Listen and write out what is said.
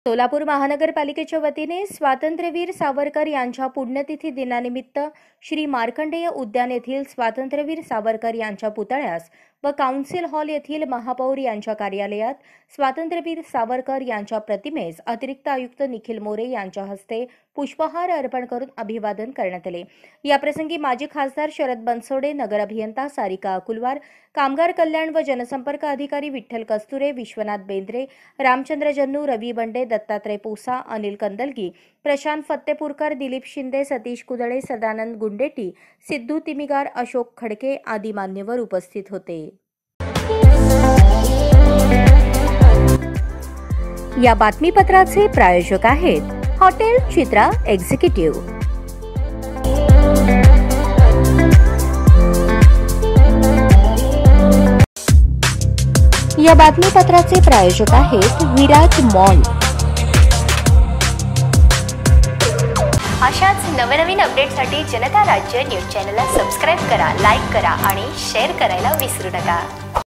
सोलापूर महानगरपालिकेच्या वतीने स्वातंत्र्यवीर सावरकर यांच्या पुण्यतिथी दिनानिमित्त श्री मार्कंडेय उद्यान येथील स्वातंत्र्यवीर सावरकर यांच्या पुतळ्यास व काउन्सिल हॉल येथील महापौर यांच्या कार्यालयात स्वातंत्र्यवीर सावरकर यांच्या प्रतिमेस अतिरिक्त आयुक्त निखिल मोरे यांच्या हस्ते पुष्पहार अर्पण करून अभिवादन करण्यात आले। याप्रसंगी माजी खासदार शरद बनसोडे, नगर अभियंता सारिका अकुलवार, कामगार कल्याण व जनसंपर्क अधिकारी विठ्ठल कस्तुरे, विश्वनाथ बेंद्रे, रामचंद्र जन्नू, रवी बंडे, दत्तात्रय पोसा, अनिल कंदलगी, प्रशांत फत्तेपूरकर, दिलीप शिंदे, सतीश कुदळे, सदानंद गुंडेटी, सिद्धू तिमिगार, अशोक खडके आदी मान्यवर उपस्थित होते। या बातमीपत्राचे प्रायोजक आहेत हॉटेल चित्रा एक्झिक्युटिव्ह। या बातमीपत्राचे प्रायोजक आहेत विराज मॉल। अशाच नवनवीन अपडेटसाठी जनता राज्य न्यूज चॅनलला सबस्क्राइब करा, लाईक करा आणि शेअर करायला विसरू नका।